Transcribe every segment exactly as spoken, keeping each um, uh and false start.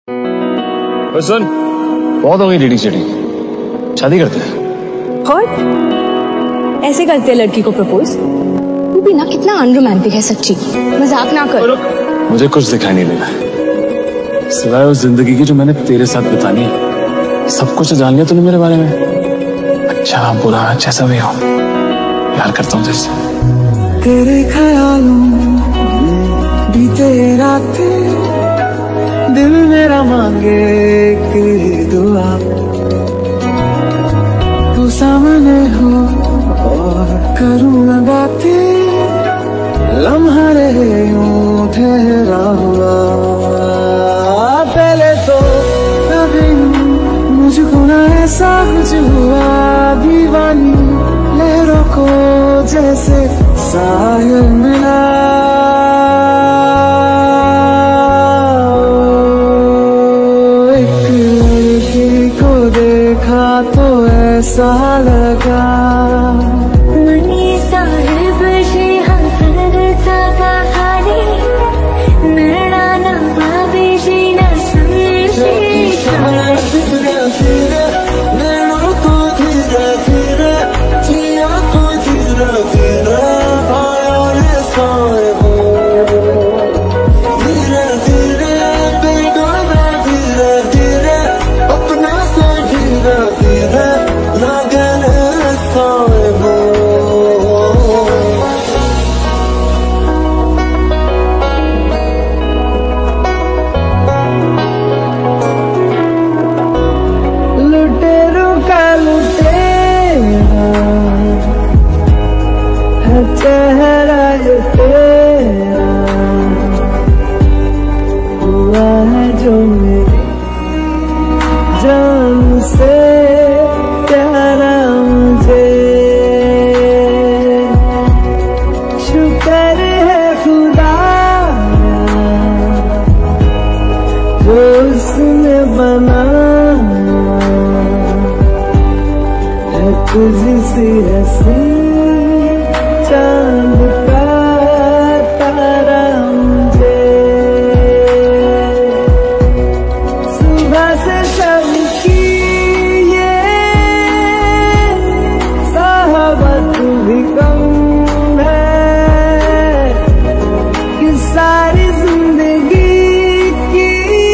सुन, बहुत हो गई डेटिंग शेटिंग, शादी करते हैं। और ऐसे करते हैं लड़की को प्रपोज? तू भी ना कितना अनरोमांटिक है, सच्ची मजाक ना कर। मुझे कुछ दिखाई नहीं देना सिवाय उस जिंदगी की जो मैंने तेरे साथ बितानी है। सब कुछ जान लिया तूने मेरे बारे में, अच्छा बुरा जैसा भी हो, प्यार करता हूँ तुझसे। तेरे ख्यालों में बीते रातें, दिल मेरा मांगे कि दुआ, तू सामने हो और करूँ मैं बातें, लम्हा रहे यूं ठहरा हुआ। पहले तो कभी मुझको ना ऐसा कुछ हुआ, दीवानी लहरों को जैसे साहिल मिला। एक लड़की को देखा तो ऐसा लगा चेहरा ये तेरा हुआ है जो मेरी जान से प्यारा मुझे। शुक्र है खुदा जो उसने बनाया है तुझसी हंसी चांद का तारा मुझे। सुबह से सबकी ये साहबत भी कम है कि सारी जिंदगी की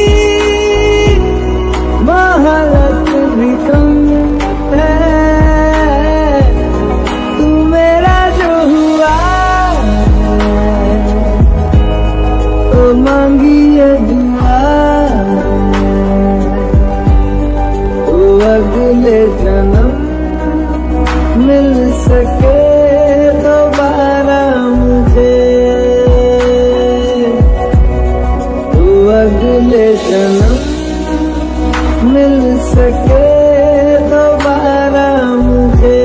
मोहब्बत भी कम है। मांगी ये दुआ तो अगले जन्म मिल सके दोबारा मुझे, तो अगले जन्म मिल सके दोबारा मुझे।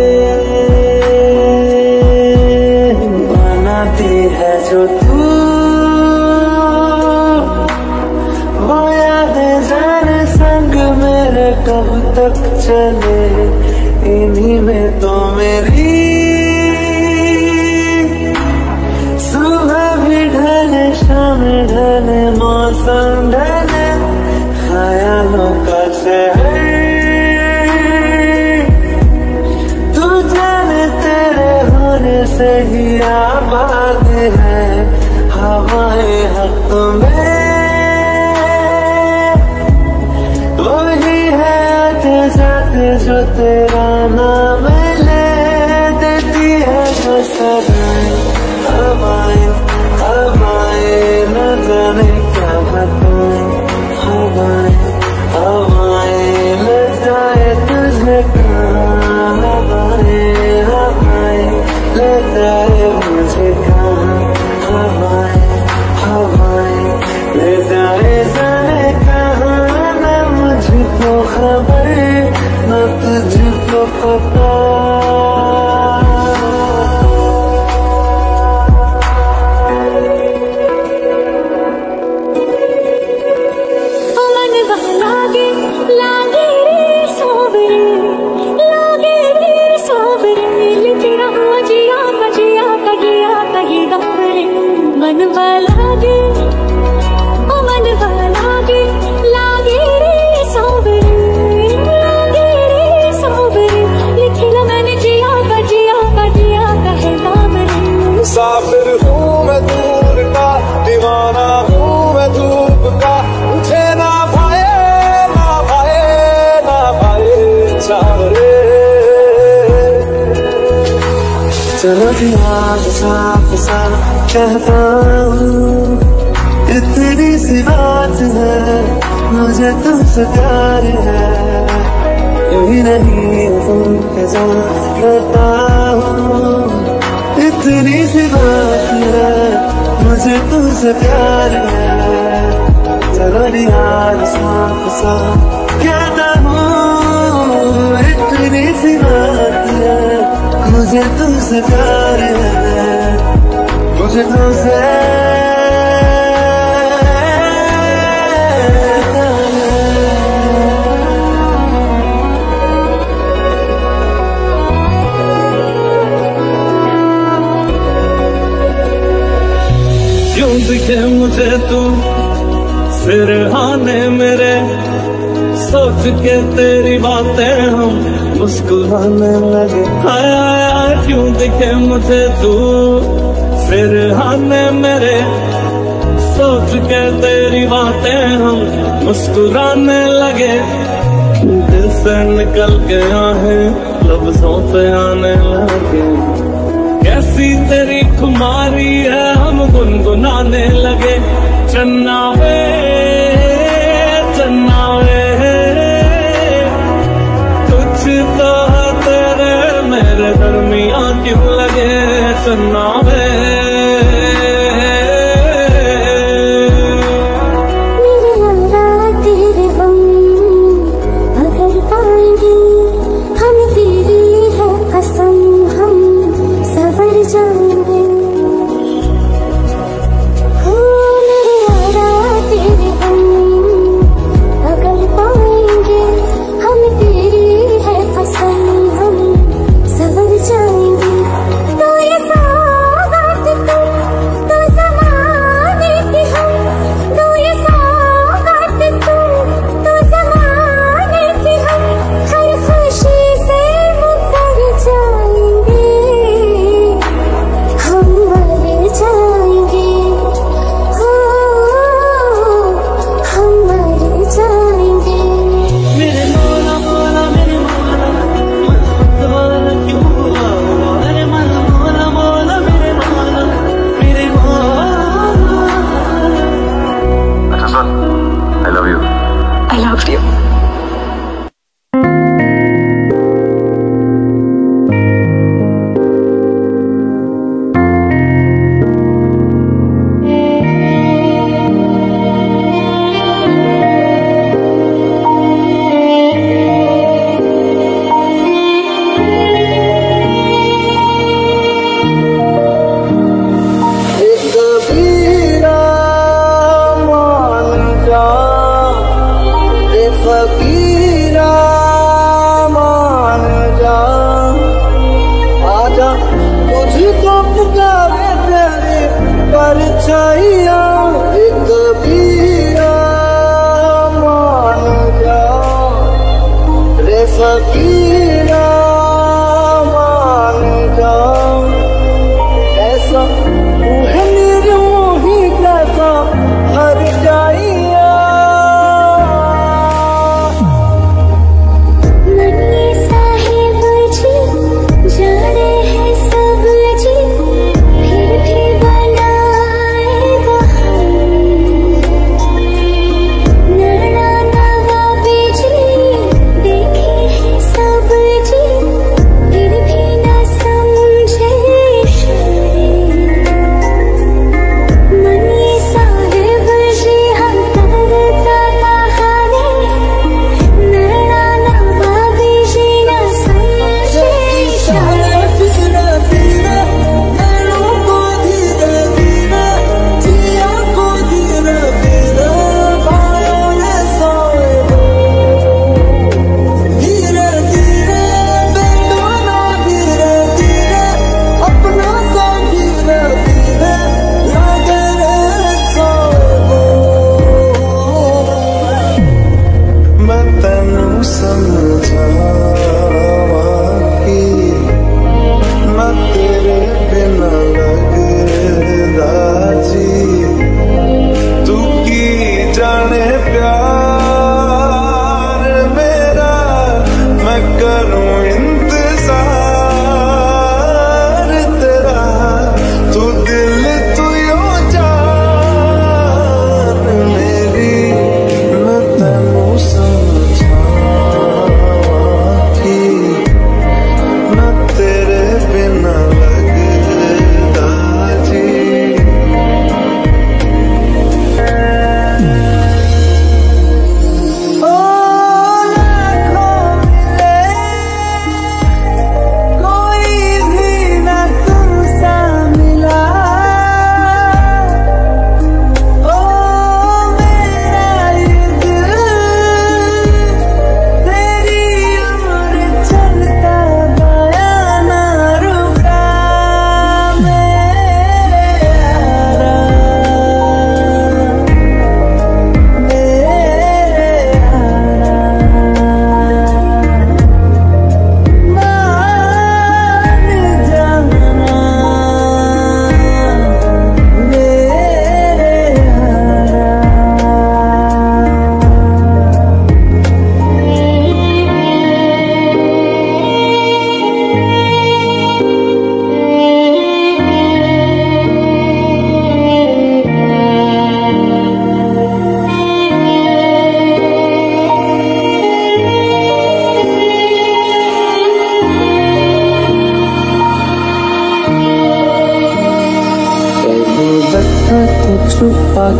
बनाती है जो तू कब तक चले इन्हीं में तो मेरी सुबह भी ढले शाम ढले मौसम ढले ख्यालों का शहर। तू जाने तेरे होने से ही आबाद है हवाएं हक में। जो तेरा नाम ले देती है जो सदाएं हवाएं हवाएं न जाने क्या बताएं। हवाएं हवाएं ले जाए तुझे कहाँ, हवाएं हवाएं ले जाए मुझे कहाँ। हवाएं हवाएं ले जाए जाने कहाँ, न मुझको खबर न तुझको पता। चलो जी आज साफ साफ कहता हूँ, इतनी सी बात है, मुझे तुमसे प्यार है, यही नहीं तुम कहता हूँ, इतनी सी बात है, मुझे तुमसे प्यार है, चलो जी आज साफ साफ कहता हूँ, इतनी सी बात है, मुझे तुमसे प्यार है, मुझे तुमसे क्यों दिखे मुझे तू सिरहाने मेरे, सोच के तेरी बातें हम मुस्कुराने लगे। हाय हाय क्यों दिखे मुझे तू सिरहाने मेरे, सोच के तेरी बातें हम मुस्कुराने लगे। दिल से निकल के आहें लफ्जों पे आने लगे, कैसी तेरी खुमारी है हम गुनगुनाने लगे। चन्ना वे चन्ना वे कुछ तो तेरे मेरे दरमियां क्यों लगे। चन्ना वे तो ये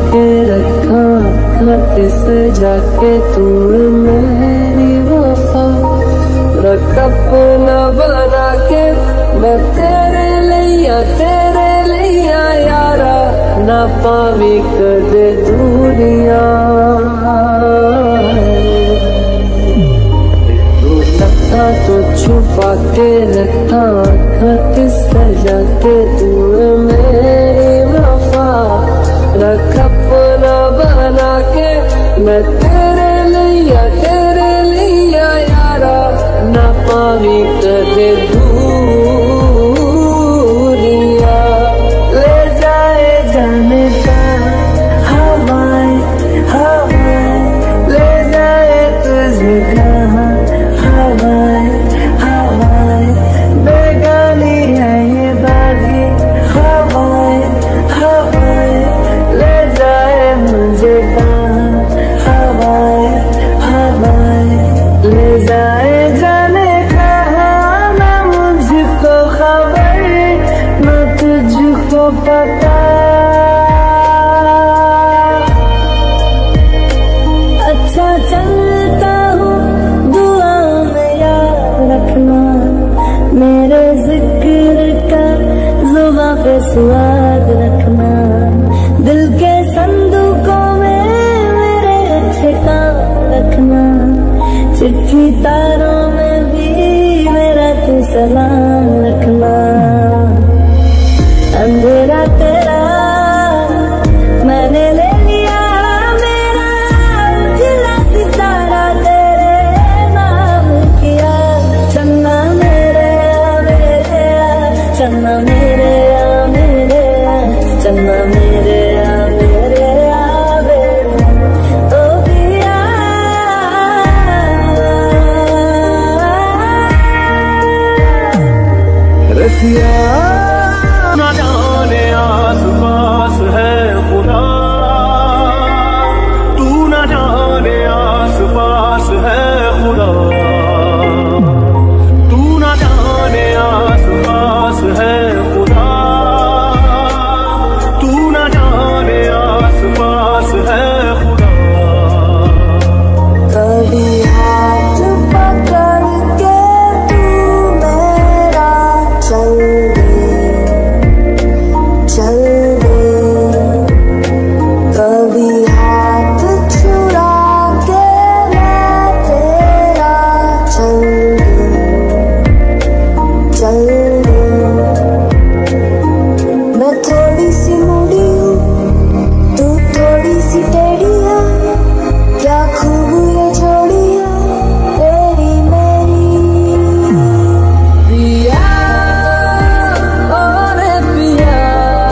के रखा खत सजा के तू मेरी वफा रख अपना बना के मैं तेरे लिया तेरे लिया यारा ना पावी कदे दूरिया तो छुपा के रखा खत सजा के तू मेरी वफा रख अपना बना के मैं तेरे लिया तेरे लिया यारा ना पावी कदे दूरिया ले जाए जाने का हवाएं हवाएं ले जाए तुझे कहाँ हवाएं हवाएं बेगानी है ये बागी हवाएं हवाएं ले जाए मुझे कहाँ हवाएं हवाएं ले जाए जाने कहाँ ना मुझको खबर ना तुझको पता अच्छा चलता हूँ दुआ में याद रखना मेरे जिक्र का जुबां पे स्वाद रखना दिल के संदूकों में मेरे अच्छे काम रखना चिट्ठी तारों में भी मेरा तू सलाम रखना अंधेरा तेरा मैंने ले लिया मेरा उजला सितारा तेरे नाम किया चन्ना मेरे आ मेरे आ चन्ना मेरे आ मेरे आ चन्ना मेरे आ मेरे आ मेरे ओ पिया रसिया ना जाने आस पास है खुदा तू ना जाने आस पास है खुदा तू ना जाने आस पास है खुदा तू ना जाने आस पास है खुदा कभी हाथ पकड़ के तू मेरा चल दे चल दे कभी हाथ छुड़ा के मैं तेरा चल दे चल दे मैं थोड़ी सी मुड़ी हूँ तू थोड़ी सी टेढ़ी है क्या खूब ये जोड़ी है तेरी मेरी पिया और पिया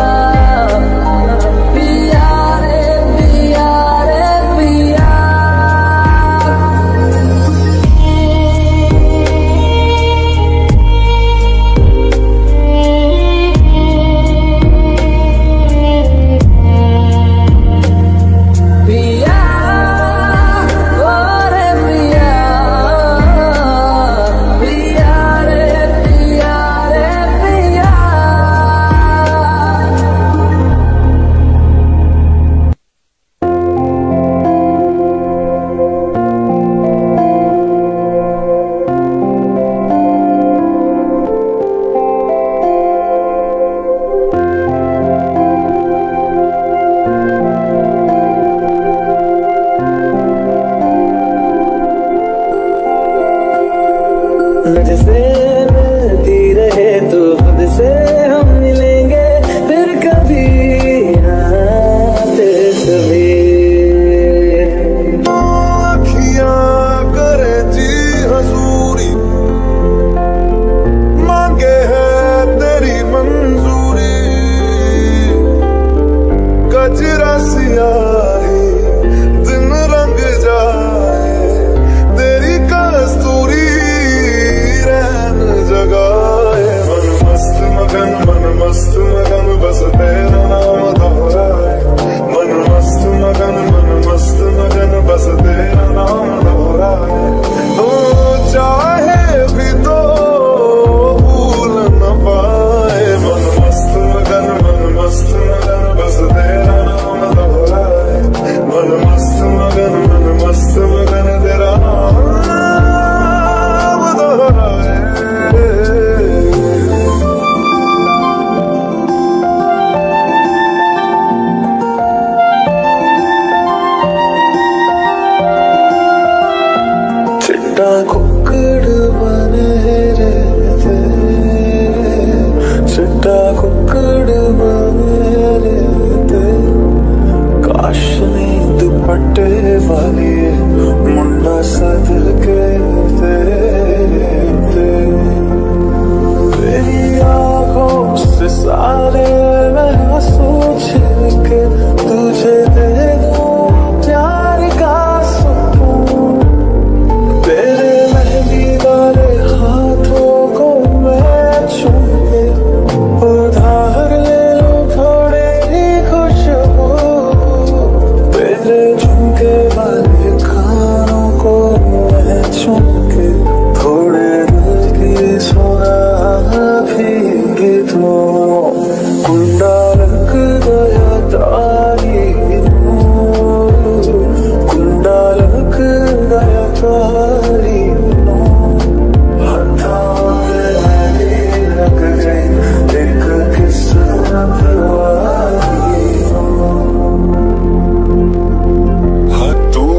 पिया रे पिया रे पिया पिया और पिया पिया रे पिया रे पिया मुझसे मिलती रहे तो खुद से हम मिलेंगे फिर कभी आते कभी अखियां करे जी हजूरी मांगे है तेरी मंजूरी कजरा सियाही दिन रंग जाए तेरी कस्तूरी रहन जगाए मन मस्त मगन मन मस्त मगन बस तेरा नाम दोहराए मन मस्त मगन मन मस्त मगन बस तेरा नाम दोहराए तो चाहे भी तो भूल न पाए मन मस्त मगन मन मस्त मगन बस तेरा नाम दोहराए वाली मुंडा सद के तेरी आंखों से सारे मैं सोच के तुझे दे दूं प्यार का सुकून। तेरे मेहंदी वाले हाथों को मैं चूम के उधार ले लूं थोड़ी खुशबू। तेरे झुमके वाले कानों को मैं चूम के थोड़े दिल की सुना भी तो कुंडा लग गया तारी कुंडा लग गया तारी हाथों में लग गई एक किस्मत वाली हाथों।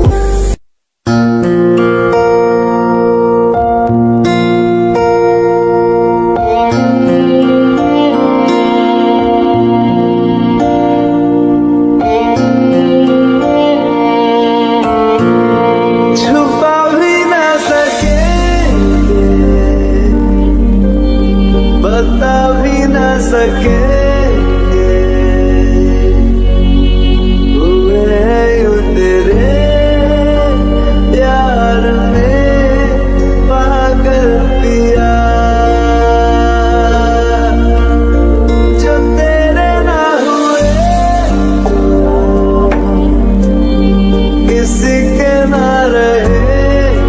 बता भी न सकेंगे हुए यूं तेरे प्यार में पागल पिया। जो तेरे ना हुए किसी के ना रहे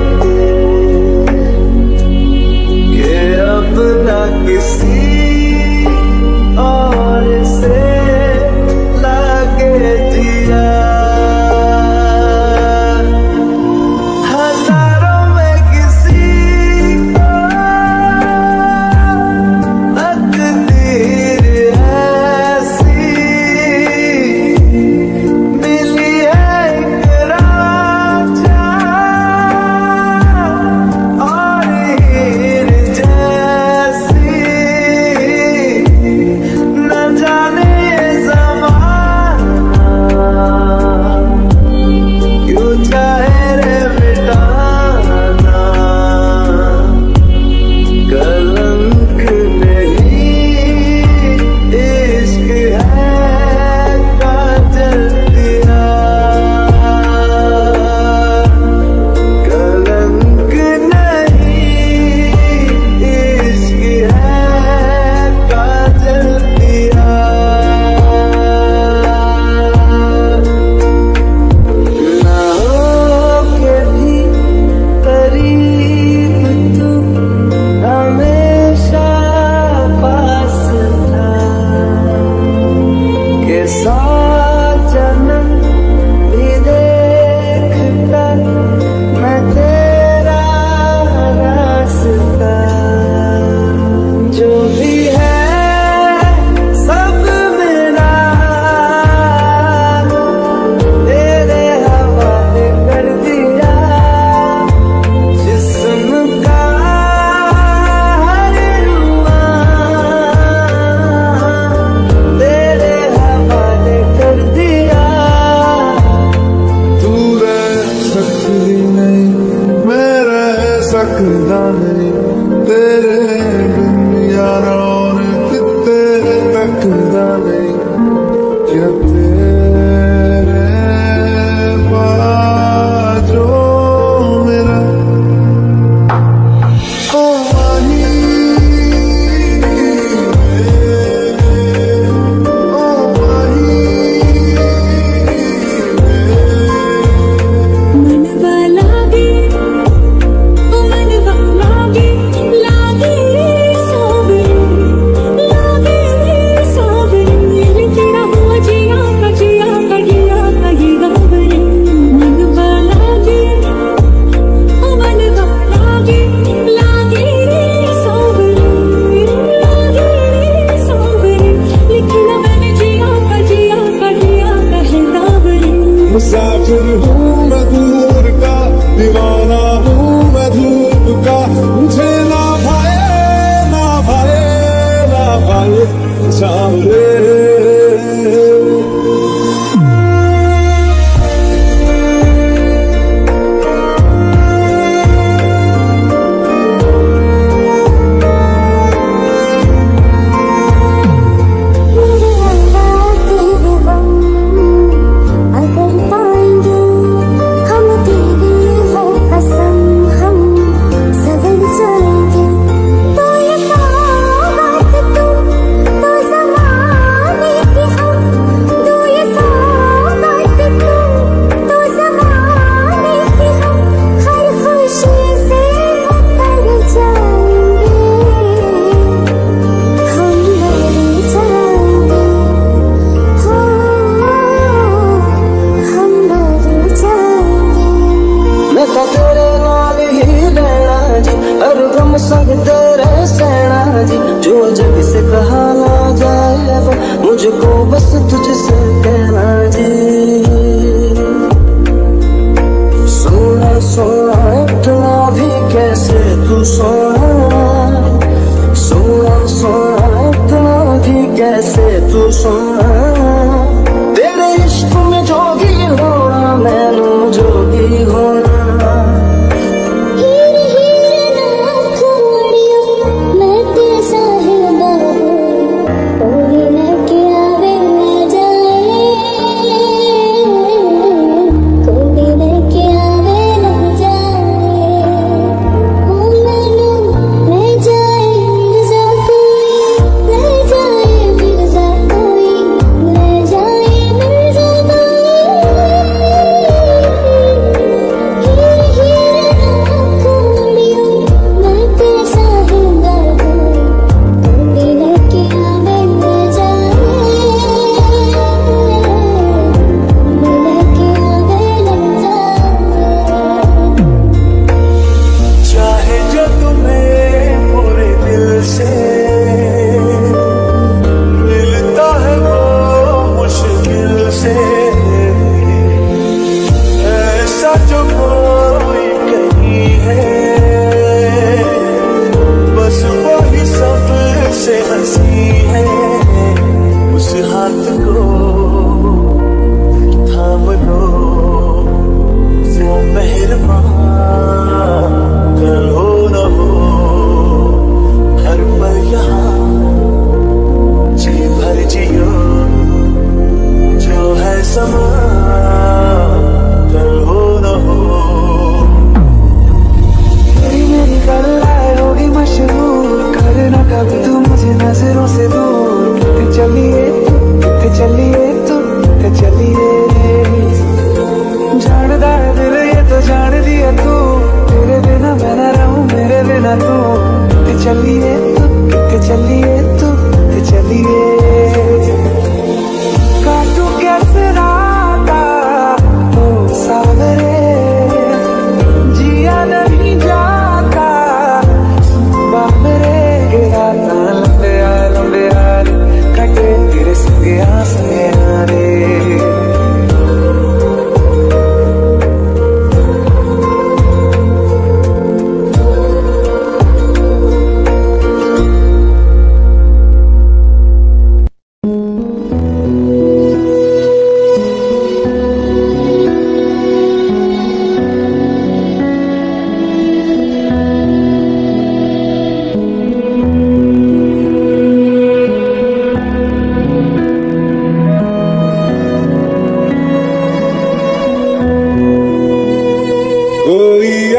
ये अपना किसी और से लागे जिया। हजारों में किसी को तकदीर ऐसी मिली है एक राजा और हीर जैसी। न जाने ये ज़माना क्यों चाहे रे मिटाना। कलंक नहीं इश्क है काजल दिया। कलंक नहीं इश्क है काजल दिया। ना हो के भी करीब तू हमेशा पास था के सौ जन्म भी देखता मैं तेरा रास्ता। जो भी है सब मेरा तेरे हवाले कर दिया। जिस्म का हर रुआ तेरे हवाले कर दिया। तू रह सकती नहीं मैं रह सकता नहीं तेरे बिन यार और कितने तकदा नहीं। क्या तेरे बाजो मेरा ओ माही ओ माही मनवा लागे ओ मनवा लागे लागे सोबे लागे सोबे तेरा हुआ जिया का जिया का जिया का ये गावरे। मनवा लागे ओ मनवा लागे लागे सोबे लागे सोबे लिखना मैंने जिया का जिया का जिया का है गावरे। मुसाफिर हूँ मैं दूर का दीवाना हूँ मैं धूप का। मुझे ना भाए ना भाए ना भाए सांवरे।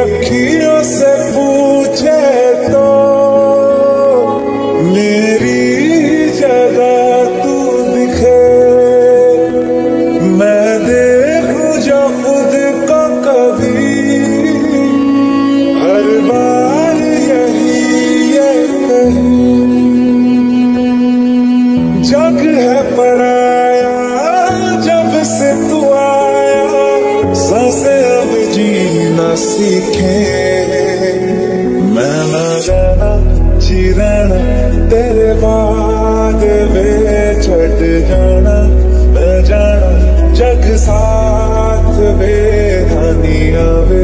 अखियों से पूछे तो मेरी जगह तू दिखे, मैं देखूं जो खुद को कभी, हर बार यही ये कहीं, जग है पराया जब से तू आया, सांसें अब जीना सीखे, मैं ना जाना चिरना तेरे बाद वे छट जाना, मैं जाना जग साथ वे, हानिया वे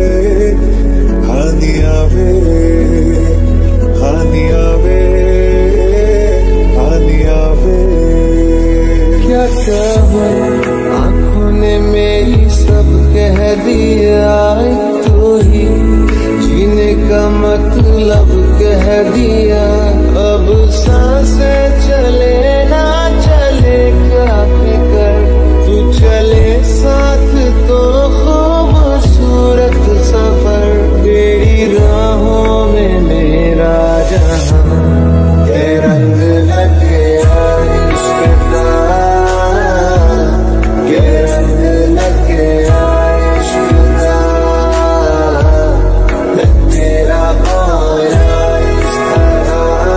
हानिया वे हानिया वे हानिया वे। क्या कहूँ आँखों ने मेरी सब कह दिया, तो ही जीने का मतलब कह दिया, अब सांसें चले ना चले क्या फिकर, तू चले साथ तो खूबसूरत सफर, तेरी राहों में मेरा जहां के रंग लगे इश्क का, के रंग लगे इश्क का, मैं तेरा खोया इस तरह,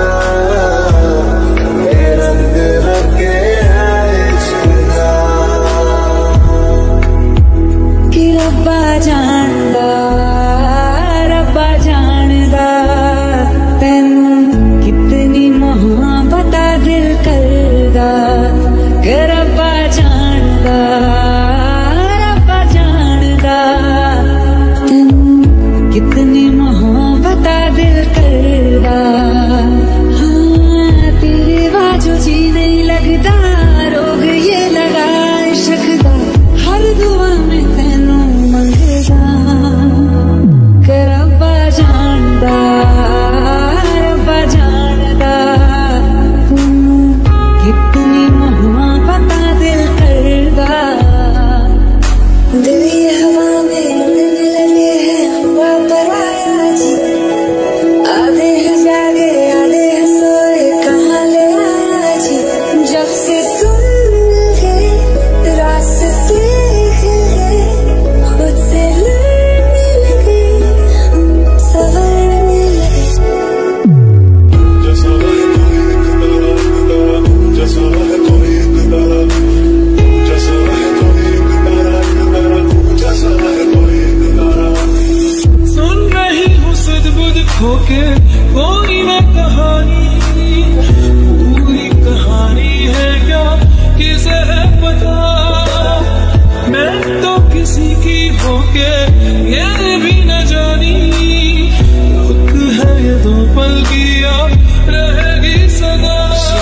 के रंग लगे इश्क का। कि रब्बा जानदा रब्बा जानदा तैनू कितनी मोहब्बत दिल करदा, कि रब्बा जानदा रब्बा जानदा तैनू कितनी मोहब्बत दिल करदा, हाँ तेरे बाजू जी नहीं लगदा, रोग ये लगा इश्क दा, हर दुआ में तैनू मंगदा, कि रब्बा जानदा रब्बा जानदा तैनू कितनी मोहब्बत दिल करदा। दिल ये हवा में उड़ने लगे हैं हुआ पराया जी, आधे हैं जागे आधे हैं सोए कहाँ ले आया जी, जब से तुम मिल गए रास्ते खिल गए, खुद से लड़ने लगे संवरने लगे। जैसा है कोई तारा, जैसा है कोई तारा, जैसा है कोई तारा, जैसा है कोई तारा। सुन रही हूँ सदबुद खोके कोई न कहानी, पूरी कहानी है क्या किसे है पता, मैं तो किसी की होके ये भी न जानी, रुत है ये दो पल की अब रहेगी सदा।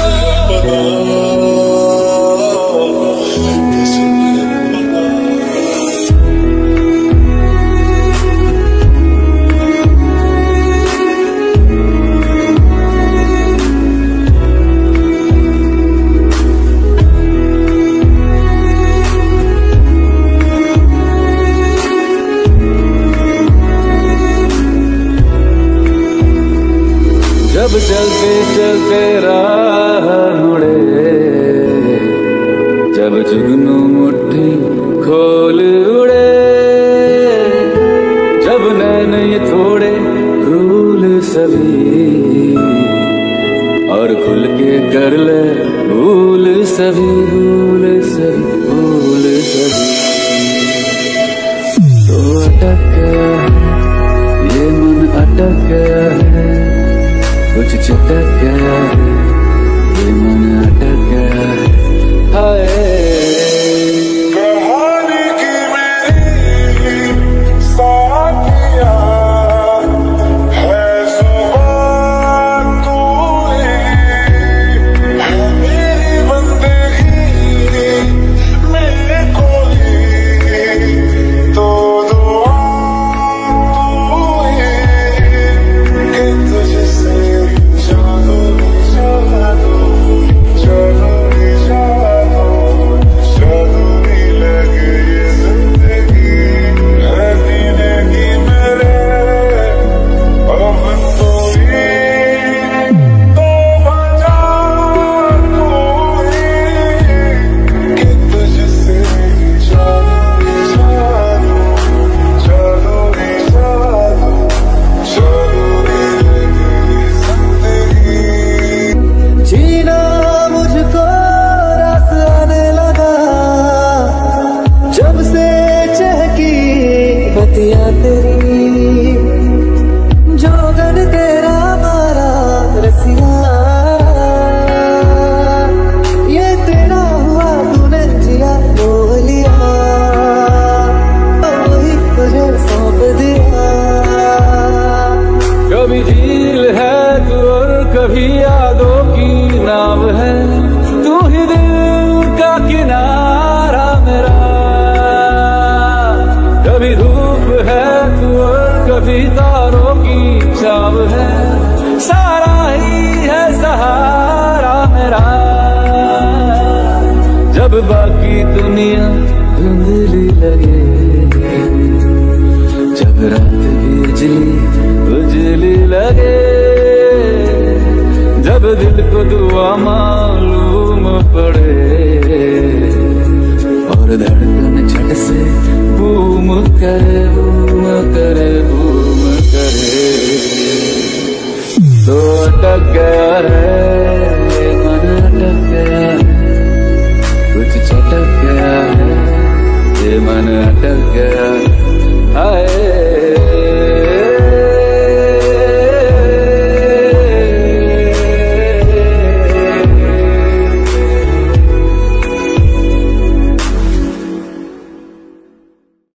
जब चलते चलते राह मुड़े, जब जुगनू मुट्ठी खोल उड़े, जब नैन ये थोड़े भूल सभी, और खुल के कर ले भूल सभी, भूल सभी भूल सभी, तो अटक गया है ये मन, अटक गया है कुछ चटक गया है ये मन, अटक गया है हाय। कहानी की मेरी साथिया है जुबान तू ही, है मेरी बंदगी दिया तेरी जोगन तेरा मारा रसिया ये तेरा हुआ तूने जिया बोलिया वही तुझे सौंप दिया। कभी झील है तू और कभी यादों की नाव है, तू ही दिल का किनारा मेरा। कभी धूप है तू और कभी तारों की छाव है, सारा ही है सहारा मेरा। जब बाकी दुनिया धुंधली लगे, जब रात भी उजली उजली लगे, जब दिल को दुआ मालूम पड़े और धड़कन झट से बूम करे बूम करे बूम करे, तो अटक गया है मन अटक गया है, कुछ चटक गया है ये मन अटक गया है।